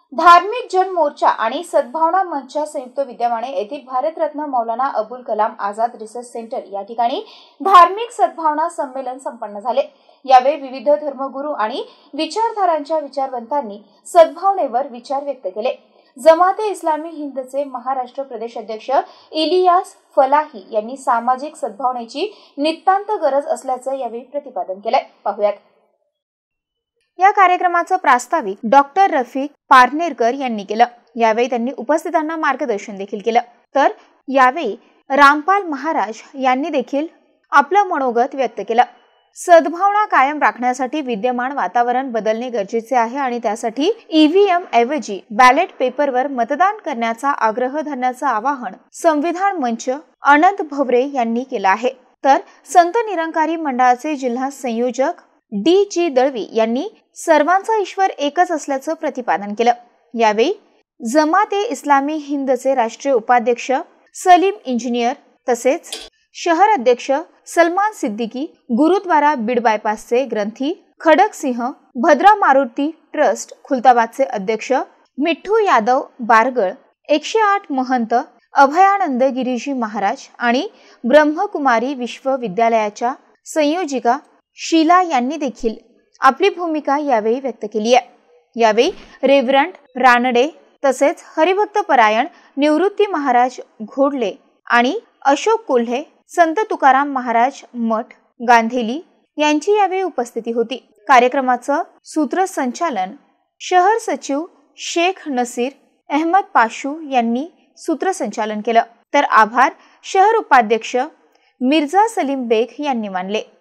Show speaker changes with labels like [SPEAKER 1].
[SPEAKER 1] धार्मिक जन मोर्चा आणि सद्भावना मंचच्या संयुक्त विद्यमाने येथील भारतरत्न मौलाना अबुल कलाम आझाद रिसर्च सेंटर या ठिकाणी धार्मिक सद्भावना संमेलन संपन्न झाले। यावेळी विविध धर्मगुरू आणि विचारधारांच्या विचारवंतांनी सद्भावनेवर विचार व्यक्त केले। जमाते इस्लामी हिंदचे महाराष्ट्र प्रदेश अध्यक्ष इलियास फलाही यांनी सामाजिक सद्भावनेची नितांत गरज असल्याचं यावेळी प्रतिपादन केले। पाहूयात। या कार्यक्रमाचं प्रास्ताविक डॉक्टर रफिक पारनेरकर यांनी केलं। यावेळी त्यांनी उपस्थितांना मार्गदर्शन देखील केलं। तर यावेळी रामपाल महाराज यांनी देखील आपलं मनोगत व्यक्त केलं। सद्भावना कायम राखण्यासाठी विद्यमान वातावरण बदलणे गरजेचे आहे आणि त्यासाठी ईव्हीएम ऐवजी बॅलेट पेपरवर मतदान करण्याचा आग्रह धरण्याचं आवाहन संविधान मंच अनंत भवरे यांनी केलं आहे। तर संत निरंकारी मंडळाचे जिल्हा संयोजक डी.जी. दळवी यांनी सर्वांचा ईश्वर एकच असल्याचं प्रतिपादन केलं। यावेळी जमाते इस्लामी हिंदचे राष्ट्रीय उपाध्यक्ष सलीम इंजिनियर तसेच शहर अध्यक्ष सलमान सिद्दीकी, गुरुद्वारा बीड बायपासचे ग्रंथी खडक सिंह, भद्रा मारुती ट्रस्ट खुलताबादचे अध्यक्ष मिठू यादव बारगळ, 108 महंत अभयानंद गिरीजी महाराज आणि ब्रह्मकुमारी विश्वविद्यालयाच्या संयोजिका शीला यांनी देखील आपली भूमिका यावेळी व्यक्त केली आहे। यावेळी रेव्हरंड रानडे तसेच हरिभक्त परायण निवृत्ती महाराज घोडले आणि अशोक कोल्हे, संत तुकाराम महाराज मठ गांधेली यांची यावेळी उपस्थिती होती। कार्यक्रमाचं सूत्रसंचालन शहर सचिव शेख नसीर अहमद पाशू यांनी सूत्रसंचालन केलं। तर आभार शहर उपाध्यक्ष मिर्झा सलीम बेग यांनी मानले।